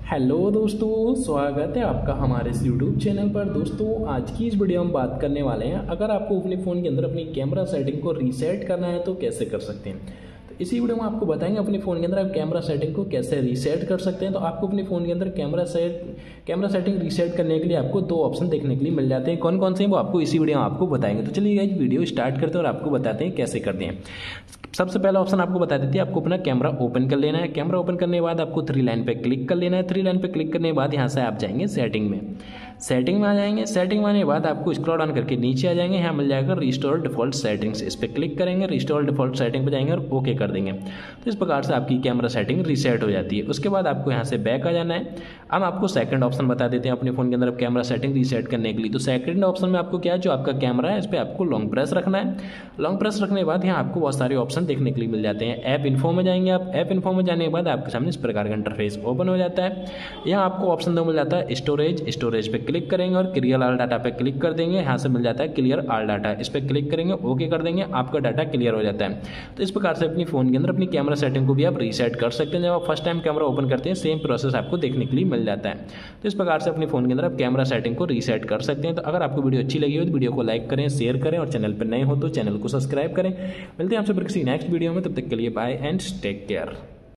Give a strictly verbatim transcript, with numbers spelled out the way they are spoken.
Hello दोस्तों, स्वागत है आपका हमारे इस यूट्यूब चैनल पर। दोस्तों, आज की इस वीडियो में बात करने वाले हैं, अगर आपको अपने फ़ोन के अंदर अपनी कैमरा सेटिंग को रीसेट करना है तो कैसे कर सकते हैं। तो इसी वीडियो में आपको बताएंगे अपने फ़ोन के अंदर आप कैमरा सेटिंग को कैसे रीसेट कर सकते हैं। तो आपको अपने फ़ोन के अंदर camera set camera setting reset करने के लिए आपको दो ऑप्शन देखने के लिए मिल जाते हैं। कौन कौन से हैं वो आपको इसी वीडियो में आपको बताएंगे। तो चलिए गाइस, वीडियो स्टार्ट करते हैं और आपको बताते हैं कैसे करते हैं। सबसे पहला ऑप्शन आपको बता देते हैं, आपको अपना कैमरा ओपन कर लेना है। कैमरा ओपन करने के बाद आपको थ्री लाइन पे क्लिक कर लेना है। थ्री लाइन पे क्लिक करने के बाद यहाँ से आप जाएंगे सेटिंग में। सेटिंग में आ जाएंगे। सेटिंग में आने के बाद आपको स्क्रॉल डाउन करके नीचे आ जाएंगे। यहाँ मिल जाएगा रिस्टोर डिफॉल्ट सेटिंग्स, इस पर क्लिक करेंगे। रिस्टोर डिफॉल्ट सेटिंग पे जाएंगे और ओके कर देंगे। तो इस प्रकार से आपकी कैमरा सेटिंग रीसेट हो जाती है। उसके बाद आपको यहाँ से बैक आ जाना है। अब आपको सेकंड ऑप्शन बता देते हैं अपने फ़ोन के अंदर कैमरा सेटिंग रीसेट करने के लिए। तो सेकंड ऑप्शन में आपको क्या है, जो आपका कैमरा है इस पर आपको लॉन्ग प्रेस रखना है। लॉन्ग प्रेस रखने के बाद यहाँ आपको बहुत सारे ऑप्शन देखने के लिए मिल जाते हैं। ऐप इन्फो में जाएंगे आप। ऐप इन्फो में जाने के बाद आपके सामने इस प्रकार का इंटरफेस ओपन हो जाता है। यहाँ आपको ऑप्शन दो मिल जाता है स्टोरेज। स्टोरेज पे क्लिक करेंगे और क्लियर ऑल डाटा पे क्लिक कर देंगे। यहाँ से मिल जाता है क्लियर ऑल डाटा, इस पर क्लिक करेंगे, ओके कर देंगे, आपका डाटा क्लियर हो जाता है। तो इस प्रकार से अपनी फ़ोन के अंदर अपनी कैमरा सेटिंग को भी आप रीसेट कर सकते हैं। जब आप फर्स्ट टाइम कैमरा ओपन करते हैं सेम प्रोसेस आपको देखने के लिए मिल जाता है। तो इस प्रकार से अपने फ़ोन के अंदर आप कैमरा सेटिंग को रीसेट कर सकते हैं। तो अगर आपको वीडियो अच्छी लगी हो तो वीडियो को लाइक करें, शेयर करें और चैनल पर नए हो तो चैनल को सब्सक्राइब करें। मिलते हैं आपसे फिर किसी नेक्स्ट वीडियो में, तब तक के लिए बाय एंड टेक केयर।